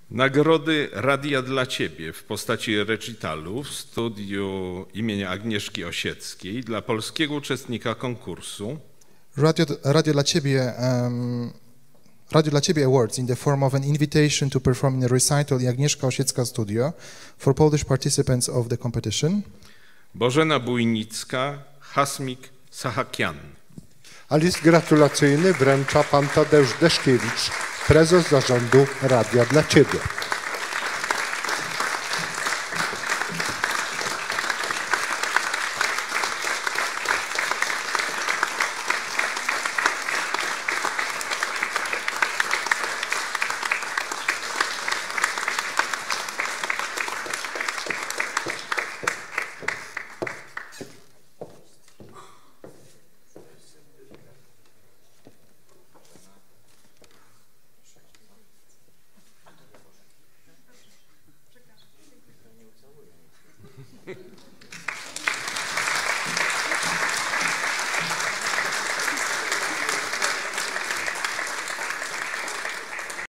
Nagrody Radia dla Ciebie w postaci recitalu w studiu imienia Agnieszki Osieckiej dla polskiego uczestnika konkursu. Radio dla Ciebie Awards in the form of an invitation to perform in a recital in Agnieszka Osiecka Studio for Polish participants of the competition. Bożena Bujnicka, Hasmik Sahakian. A list gratulacyjny wręcza pan Tadeusz Deszkiewicz, prezes zarządu Radia dla Ciebie.